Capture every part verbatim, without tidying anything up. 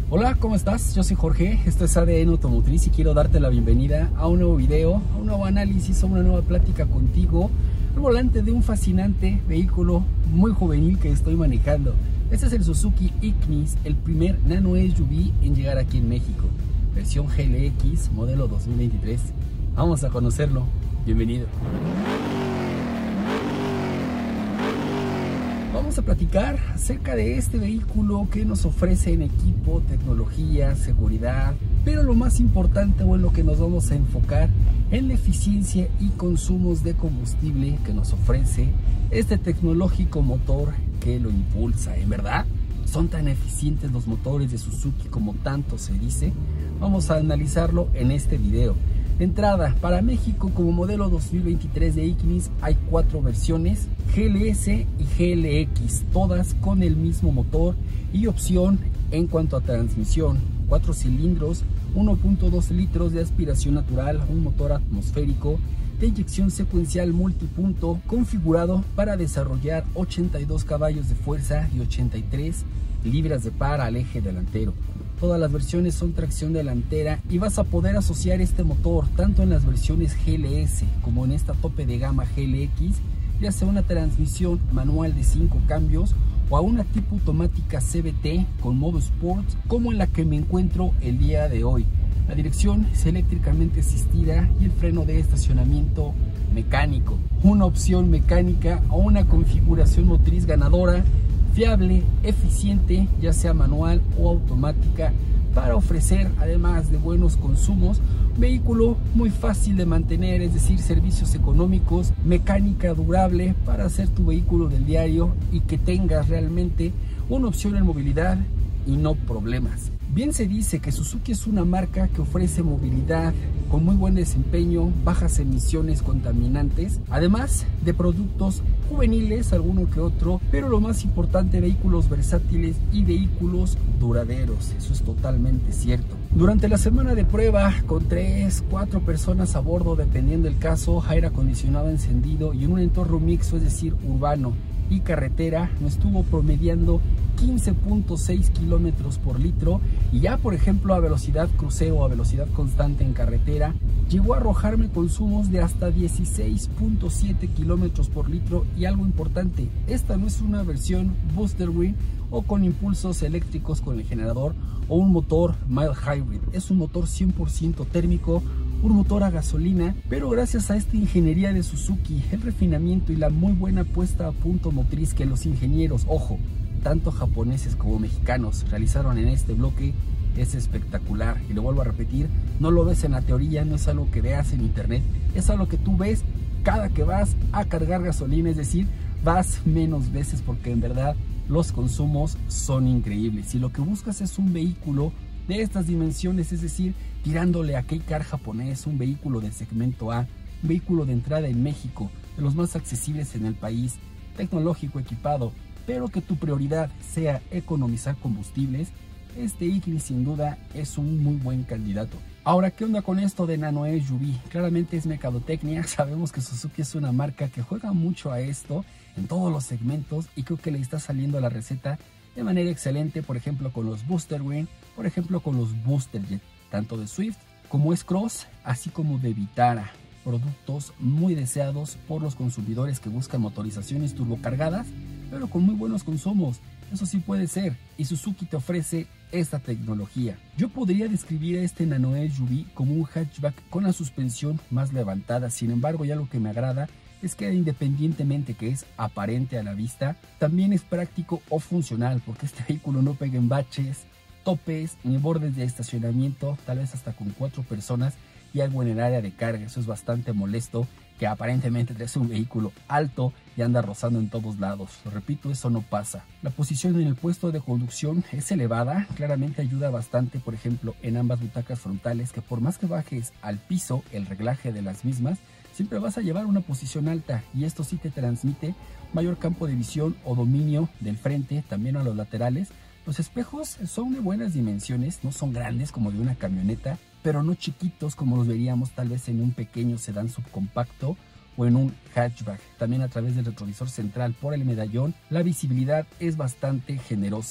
Hola, ¿cómo estás? Yo soy Jorge, esto es A D N Automotriz y quiero darte la bienvenida a un nuevo video, a un nuevo análisis, a una nueva plática contigo al volante de un fascinante vehículo muy juvenil que estoy manejando. Este es el Suzuki Ignis, el primer Nano S U V en llegar aquí en México, versión G L X, modelo dos mil veintitrés. Vamos a conocerlo, bienvenido. Vamos a platicar acerca de este vehículo que nos ofrece en equipo, tecnología, seguridad, pero lo más importante o en lo que nos vamos a enfocar en la eficiencia y consumos de combustible que nos ofrece este tecnológico motor que lo impulsa. En verdad, son tan eficientes los motores de Suzuki como tanto se dice. Vamos a analizarlo en este video. De entrada, para México como modelo dos mil veintitrés de Ignis hay cuatro versiones, G L S y G L X, todas con el mismo motor y opción en cuanto a transmisión, cuatro cilindros, uno punto dos litros de aspiración natural, un motor atmosférico de inyección secuencial multipunto configurado para desarrollar ochenta y dos caballos de fuerza y ochenta y tres libras de par al eje delantero. Todas las versiones son tracción delantera y vas a poder asociar este motor tanto en las versiones G L S como en esta tope de gama G L X, ya sea una transmisión manual de cinco cambios o a una tipo automática C V T con modo Sport como en la que me encuentro el día de hoy. La dirección es eléctricamente asistida y el freno de estacionamiento mecánico. Una opción mecánica o una configuración motriz ganadora, fiable, eficiente, ya sea manual o automática, para ofrecer, además de buenos consumos, vehículo muy fácil de mantener, es decir, servicios económicos, mecánica durable para hacer tu vehículo del diario y que tengas realmente una opción en movilidad y no problemas. Bien se dice que Suzuki es una marca que ofrece movilidad con muy buen desempeño, bajas emisiones contaminantes, además de productos juveniles, alguno que otro, pero lo más importante, vehículos versátiles y vehículos duraderos. Eso es totalmente cierto. Durante la semana de prueba, con tres, cuatro personas a bordo, dependiendo del caso, aire acondicionado encendido y en un entorno mixto, es decir, urbano y carretera, me estuvo promediando quince punto seis kilómetros por litro, y ya por ejemplo a velocidad crucero o a velocidad constante en carretera llegó a arrojarme consumos de hasta dieciséis punto siete kilómetros por litro. Y algo importante, esta no es una versión Booster Green o con impulsos eléctricos con el generador o un motor mild hybrid, es un motor cien por ciento térmico, un motor a gasolina, pero gracias a esta ingeniería de Suzuki, el refinamiento y la muy buena puesta a punto motriz que los ingenieros, ojo, tanto japoneses como mexicanos, realizaron en este bloque, es espectacular. Y lo vuelvo a repetir, no lo ves en la teoría, no es algo que veas en internet, es algo que tú ves cada que vas a cargar gasolina, es decir, vas menos veces, porque en verdad los consumos son increíbles. Si lo que buscas es un vehículo de estas dimensiones, es decir, tirándole a kei car japonés, un vehículo del segmento A, un vehículo de entrada en México, de los más accesibles en el país, tecnológico, equipado, pero que tu prioridad sea economizar combustibles, este Ignis sin duda es un muy buen candidato. Ahora, ¿qué onda con esto de Nano S U V? Claramente es mercadotecnia. Sabemos que Suzuki es una marca que juega mucho a esto en todos los segmentos y creo que le está saliendo la receta de manera excelente, por ejemplo con los Booster Green, por ejemplo con los Booster Jet, tanto de Swift como S-Cross, así como de Vitara. Productos muy deseados por los consumidores que buscan motorizaciones turbocargadas, pero con muy buenos consumos. Eso sí puede ser, y Suzuki te ofrece esta tecnología. Yo podría describir a este Nano S U V como un hatchback con la suspensión más levantada. Sin embargo, ya lo que me agrada es que, independientemente que es aparente a la vista, también es práctico o funcional, porque este vehículo no pega en baches, topes ni bordes de estacionamiento, tal vez hasta con cuatro personas y algo en el área de carga. Eso es bastante molesto, que aparentemente es un vehículo alto y anda rozando en todos lados. Lo repito, eso no pasa. La posición en el puesto de conducción es elevada, claramente ayuda bastante, por ejemplo, en ambas butacas frontales, que por más que bajes al piso el reglaje de las mismas, siempre vas a llevar una posición alta, y esto sí te transmite mayor campo de visión o dominio del frente, también a los laterales. Los espejos son de buenas dimensiones, no son grandes como de una camioneta, pero no chiquitos como los veríamos tal vez en un pequeño sedán subcompacto o en un hatchback. También a través del retrovisor central por el medallón, la visibilidad es bastante generosa.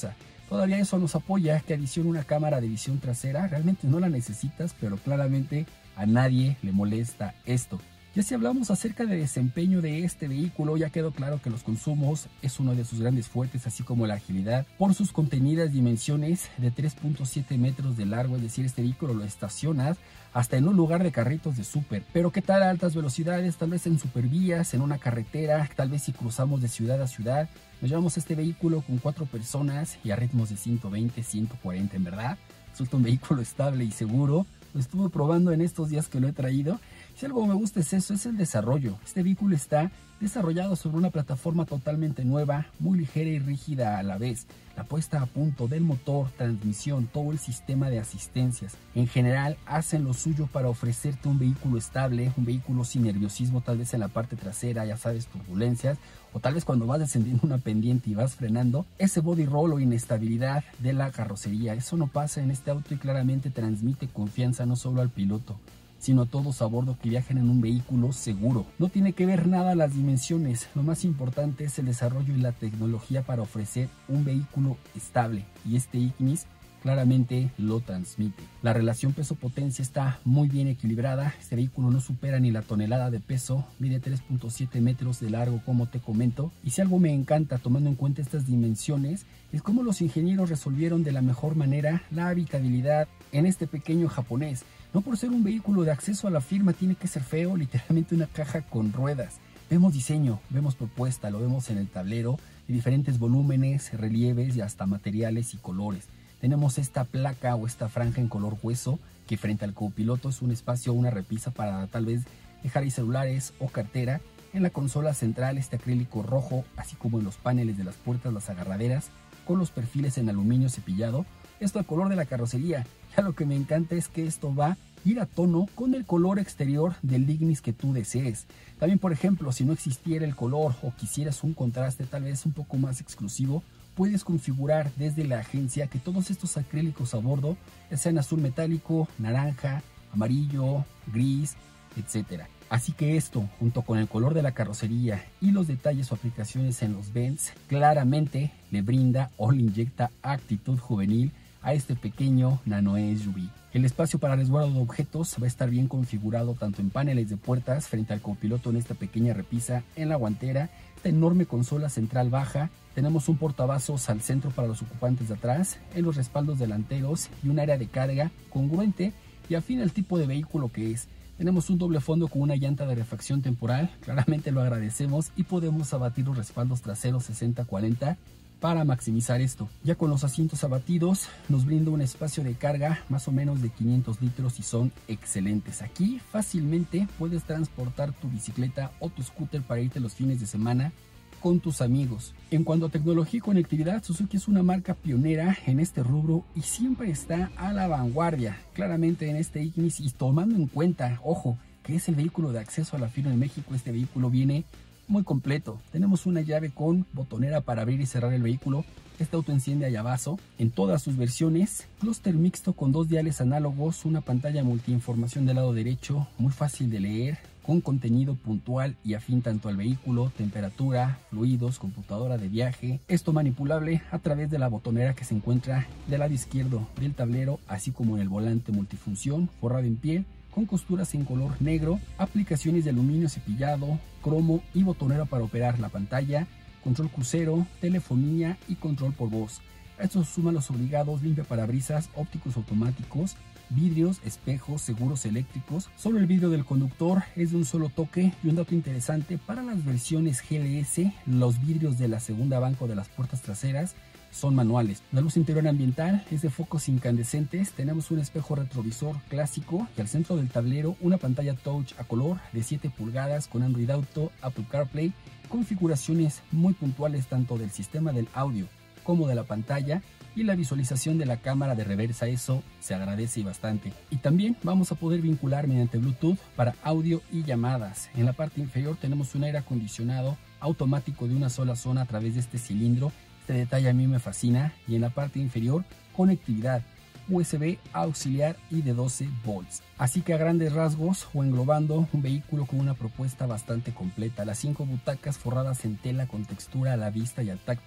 Todavía eso nos apoya que adicione una cámara de visión trasera. Realmente no la necesitas, pero claramente a nadie le molesta esto. Ya si hablamos acerca del desempeño de este vehículo, ya quedó claro que los consumos es uno de sus grandes fuertes, así como la agilidad, por sus contenidas dimensiones de tres punto siete metros de largo, es decir, este vehículo lo estacionas hasta en un lugar de carritos de súper. Pero ¿qué tal a altas velocidades? Tal vez en supervías, en una carretera, tal vez si cruzamos de ciudad a ciudad. Nos llevamos este vehículo con cuatro personas y a ritmos de ciento veinte, ciento cuarenta, en verdad. Resulta un vehículo estable y seguro. Lo estuve probando en estos días que lo he traído. Si algo me gusta es eso, es el desarrollo. Este vehículo está desarrollado sobre una plataforma totalmente nueva, muy ligera y rígida a la vez. La puesta a punto del motor, transmisión, todo el sistema de asistencias, en general hacen lo suyo para ofrecerte un vehículo estable, un vehículo sin nerviosismo, tal vez en la parte trasera, ya sabes, turbulencias, o tal vez cuando vas descendiendo una pendiente y vas frenando, ese body roll o inestabilidad de la carrocería. Eso no pasa en este auto y claramente transmite confianza no solo al piloto, sino a todos a bordo que viajen en un vehículo seguro. No tiene que ver nada las dimensiones, lo más importante es el desarrollo y la tecnología para ofrecer un vehículo estable, y este Ignis claramente lo transmite. La relación peso-potencia está muy bien equilibrada. Este vehículo no supera ni la tonelada de peso, mide tres punto siete metros de largo, como te comento, y si algo me encanta tomando en cuenta estas dimensiones es cómo los ingenieros resolvieron de la mejor manera la habitabilidad en este pequeño japonés. No por ser un vehículo de acceso a la firma tiene que ser feo, literalmente una caja con ruedas. Vemos diseño, vemos propuesta, lo vemos en el tablero de diferentes volúmenes, relieves y hasta materiales y colores. Tenemos esta placa o esta franja en color hueso que frente al copiloto es un espacio o una repisa para tal vez dejar ahí celulares o cartera. En la consola central este acrílico rojo, así como en los paneles de las puertas, las agarraderas, con los perfiles en aluminio cepillado. Esto al color de la carrocería. Ya lo que me encanta es que esto va a ir a tono con el color exterior del Ignis que tú desees. También, por ejemplo, si no existiera el color o quisieras un contraste tal vez un poco más exclusivo, puedes configurar desde la agencia que todos estos acrílicos a bordo sean azul metálico, naranja, amarillo, gris, etcétera. Así que esto, junto con el color de la carrocería y los detalles o aplicaciones en los Benz, claramente le brinda o le inyecta actitud juvenil a este pequeño nano S U V. El espacio para resguardo de objetos va a estar bien configurado tanto en paneles de puertas frente al copiloto en esta pequeña repisa, en la guantera, esta enorme consola central baja. Tenemos un portavasos al centro para los ocupantes de atrás, en los respaldos delanteros y un área de carga congruente y afín al tipo de vehículo que es. Tenemos un doble fondo con una llanta de refacción temporal, claramente lo agradecemos, y podemos abatir los respaldos traseros sesenta cuarenta para maximizar esto. Ya con los asientos abatidos nos brinda un espacio de carga más o menos de quinientos litros y son excelentes. Aquí fácilmente puedes transportar tu bicicleta o tu scooter para irte los fines de semana con tus amigos. En cuanto a tecnología y conectividad, Suzuki es una marca pionera en este rubro y siempre está a la vanguardia. Claramente en este Ignis, y tomando en cuenta, ojo, que es el vehículo de acceso a la firma en México, este vehículo viene muy completo. Tenemos una llave con botonera para abrir y cerrar el vehículo. Este auto enciende a llavazo en todas sus versiones. Clúster mixto con dos diales análogos, una pantalla multiinformación del lado derecho, muy fácil de leer, con contenido puntual y afín tanto al vehículo, temperatura, fluidos, computadora de viaje. Esto manipulable a través de la botonera que se encuentra del lado izquierdo del tablero, así como en el volante multifunción, forrado en piel, con costuras en color negro, aplicaciones de aluminio cepillado, cromo y botonera para operar la pantalla, control crucero, telefonía y control por voz. A esto se suman los obligados limpiaparabrisas ópticos automáticos, vidrios, espejos, seguros eléctricos. Solo el vidrio del conductor es de un solo toque, y un dato interesante, para las versiones G L S, los vidrios de la segunda banco de las puertas traseras son manuales. La luz interior ambiental es de focos incandescentes. Tenemos un espejo retrovisor clásico y al centro del tablero una pantalla touch a color de siete pulgadas con Android Auto, Apple CarPlay, configuraciones muy puntuales tanto del sistema del audio como de la pantalla, y la visualización de la cámara de reversa. Eso se agradece bastante. Y también vamos a poder vincular mediante Bluetooth para audio y llamadas. En la parte inferior tenemos un aire acondicionado automático de una sola zona a través de este cilindro. Este detalle a mí me fascina. Y en la parte inferior, conectividad U S B auxiliar y de doce volts. Así que a grandes rasgos, o englobando, un vehículo con una propuesta bastante completa. Las cinco butacas forradas en tela con textura a la vista y al tacto.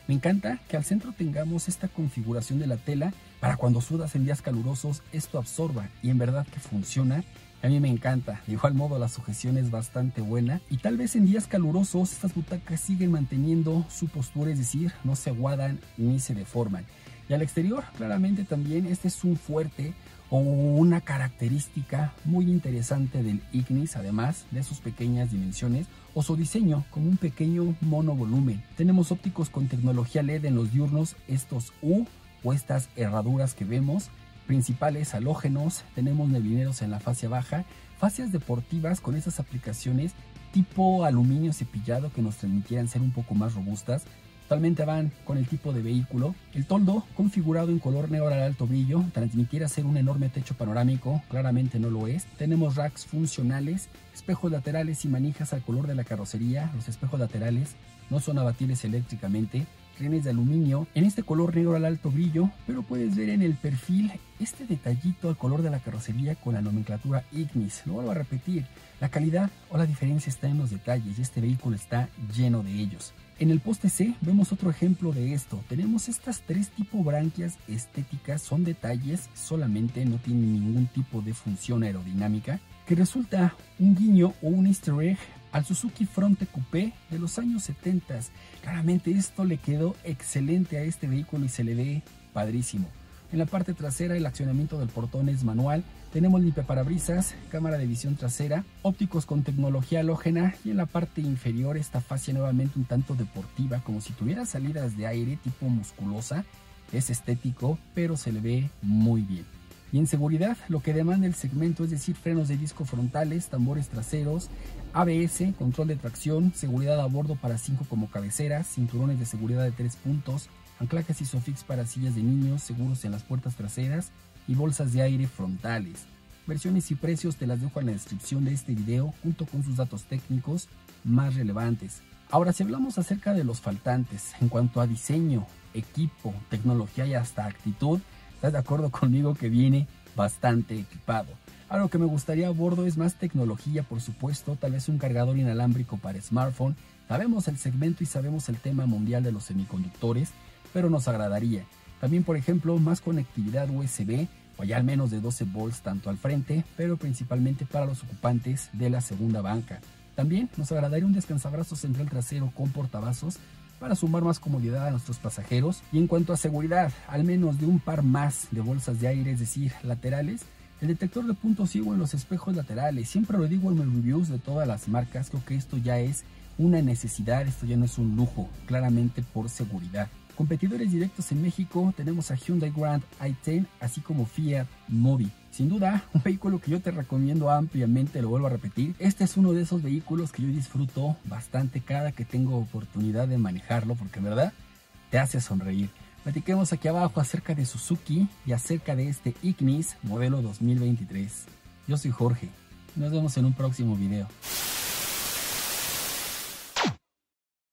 Me encanta que al centro tengamos esta configuración de la tela para cuando sudas en días calurosos esto absorba y en verdad que funciona. A mí me encanta, de igual modo la sujeción es bastante buena y tal vez en días calurosos estas butacas siguen manteniendo su postura, es decir, no se aguadan ni se deforman. Y al exterior, claramente también este es un fuerte o una característica muy interesante del Ignis, además de sus pequeñas dimensiones o su diseño como un pequeño monovolumen. Tenemos ópticos con tecnología L E D en los diurnos, estos U o estas herraduras que vemos, principales halógenos, tenemos neblineros en la fascia baja, fascias deportivas con esas aplicaciones tipo aluminio cepillado que nos permitieran ser un poco más robustas. Totalmente van con el tipo de vehículo. El toldo configurado en color negro al alto brillo, transmitiera ser un enorme techo panorámico, claramente no lo es. Tenemos racks funcionales, espejos laterales y manijas al color de la carrocería. Los espejos laterales no son abatibles eléctricamente. Rines de aluminio en este color negro al alto brillo, pero puedes ver en el perfil este detallito al color de la carrocería con la nomenclatura Ignis. Lo vuelvo a repetir, la calidad o la diferencia está en los detalles y este vehículo está lleno de ellos. En el poste C vemos otro ejemplo de esto. Tenemos estas tres tipo branquias estéticas, son detalles solamente, no tienen ningún tipo de función aerodinámica, que resulta un guiño o un easter egg al Suzuki Fronte Coupé de los años setenta. Claramente esto le quedó excelente a este vehículo y se le ve padrísimo. En la parte trasera el accionamiento del portón es manual, tenemos limpiaparabrisas, cámara de visión trasera, ópticos con tecnología halógena y en la parte inferior esta fascia nuevamente un tanto deportiva, como si tuviera salidas de aire tipo musculosa. Es estético, pero se le ve muy bien. Y en seguridad, lo que demanda el segmento, es decir, frenos de disco frontales, tambores traseros, A B S, control de tracción, seguridad a bordo para cinco como cabeceras, cinturones de seguridad de tres puntos, anclajes Isofix para sillas de niños, seguros en las puertas traseras y bolsas de aire frontales. Versiones y precios te las dejo en la descripción de este video junto con sus datos técnicos más relevantes. Ahora, si hablamos acerca de los faltantes en cuanto a diseño, equipo, tecnología y hasta actitud, ¿estás de acuerdo conmigo que viene bastante equipado? Algo que me gustaría a bordo es más tecnología, por supuesto, tal vez un cargador inalámbrico para smartphone. Sabemos el segmento y sabemos el tema mundial de los semiconductores, pero nos agradaría. También, por ejemplo, más conectividad U S B o ya al menos de doce volts tanto al frente, pero principalmente para los ocupantes de la segunda banca. También nos agradaría un descansabrazos central trasero con portavasos para sumar más comodidad a nuestros pasajeros. Y en cuanto a seguridad, al menos de un par más de bolsas de aire, es decir, laterales, el detector de puntos ciego en los espejos laterales. Siempre lo digo en mis reviews de todas las marcas, creo que esto ya es una necesidad, esto ya no es un lujo, claramente por seguridad. Competidores directos en México tenemos a Hyundai Grand i diez, así como Fiat Mobi. Sin duda, un vehículo que yo te recomiendo ampliamente, lo vuelvo a repetir. Este es uno de esos vehículos que yo disfruto bastante cada que tengo oportunidad de manejarlo, porque en verdad te hace sonreír. Platiquemos aquí abajo acerca de Suzuki y acerca de este Ignis modelo dos mil veintitrés. Yo soy Jorge, nos vemos en un próximo video.